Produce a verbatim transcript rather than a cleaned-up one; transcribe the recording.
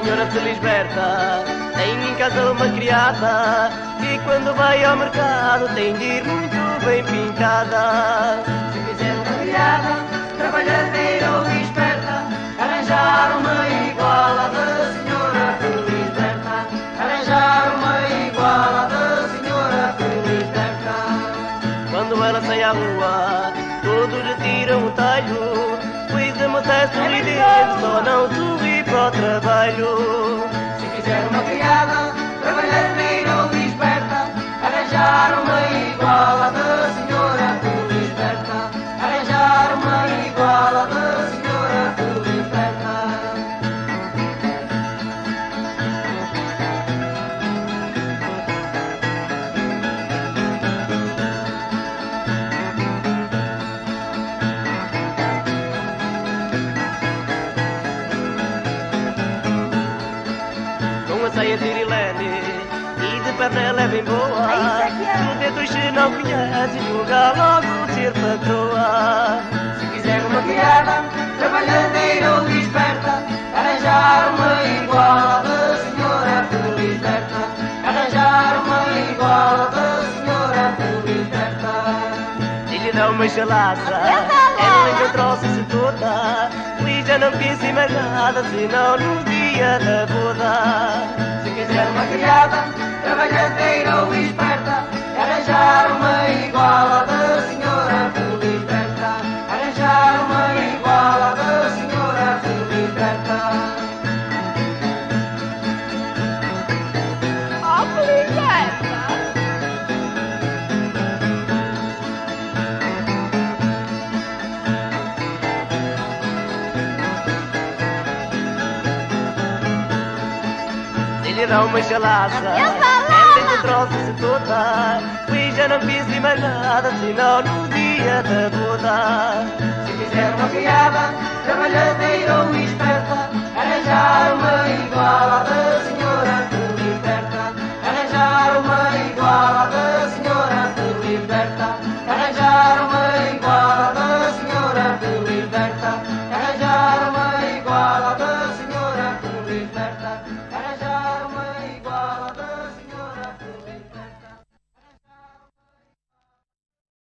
senhora Felisberta tem em casa uma criada que quando vai ao mercado tem de ir muito bem pintada. Se quiser uma criada, trabalhadeira ou esperta, arranjar uma igual à da senhora Felisberta, arranjar uma igual à da senhora Felisberta. Quando ela sai à rua, todos lhe tiram o talho, pois a moça é sorridente, só não sorri para o trabalho. Se quiser uma criada, trabalhadeira ou esperta, arranjar uma igual à da senhora Felisberta, arranjar uma igual à da senhora Felisberta. Com a saia tirilene e de perna ela é bem boa, no dedo se não conhece, julga logo ser patroa. Se quiser uma criada, trabalhadeira ou esperta, arranjar uma igual à da senhora Felisberta, arranjar uma igual à da senhora Felisberta. Se lhe dá uma chalaça, ela encontrou-se toda, e já não pensa em mais nada, senão no dia da boda. Se quiser uma criada, trabalhadeira ou esperta, arranjar uma igual à da senhora Felisberta, arranjar uma igual à da senhora Felisberta. Oh, Felisberta! Se lhe dá uma chalaça, ela encontrou-se toda, e já não pensa em mais nada, senão no dia da boda. Se quiser uma criada, trabalhadeira ou esperta, arranjar uma igual à da senhora